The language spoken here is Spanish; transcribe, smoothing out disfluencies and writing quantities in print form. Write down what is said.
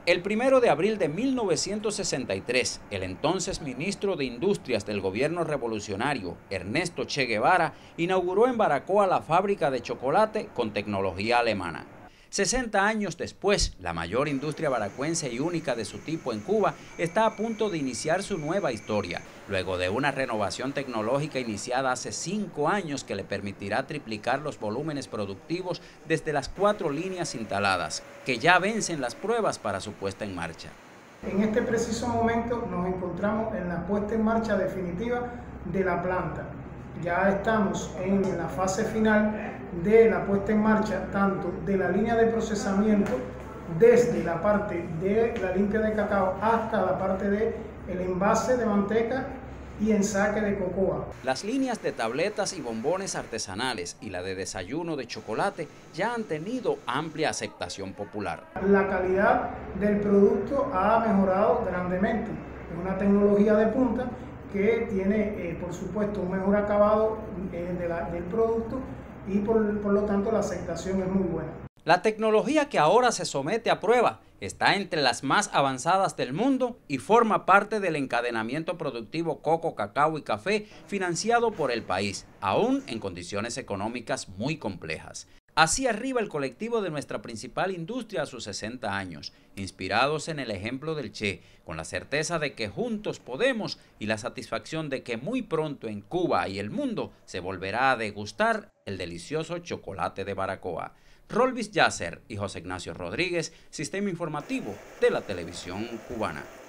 El 1 de abril de 1963, el entonces ministro de Industrias del gobierno revolucionario, Ernesto Che Guevara, inauguró en Baracoa la fábrica de chocolate con tecnología alemana. 60 años después, la mayor industria baracuense y única de su tipo en Cuba está a punto de iniciar su nueva historia, luego de una renovación tecnológica iniciada hace 5 años que le permitirá triplicar los volúmenes productivos desde las 4 líneas instaladas, que ya vencen las pruebas para su puesta en marcha. En este preciso momento nos encontramos en la puesta en marcha definitiva de la planta. Ya estamos en la fase final de la puesta en marcha tanto de la línea de procesamiento desde la parte de la limpia de cacao hasta la parte del envase de manteca y ensaque de cocoa. Las líneas de tabletas y bombones artesanales y la de desayuno de chocolate ya han tenido amplia aceptación popular. La calidad del producto ha mejorado grandemente. Es una tecnología de punta que tiene, por supuesto, un mejor acabado del producto y por lo tanto la aceptación es muy buena. La tecnología que ahora se somete a prueba está entre las más avanzadas del mundo y forma parte del encadenamiento productivo coco, cacao y café financiado por el país, aún en condiciones económicas muy complejas. Así arriba el colectivo de nuestra principal industria a sus 60 años, inspirados en el ejemplo del Che, con la certeza de que juntos podemos y la satisfacción de que muy pronto en Cuba y el mundo se volverá a degustar el delicioso chocolate de Baracoa. Rolvis Yasser y José Ignacio Rodríguez, Sistema Informativo de la Televisión Cubana.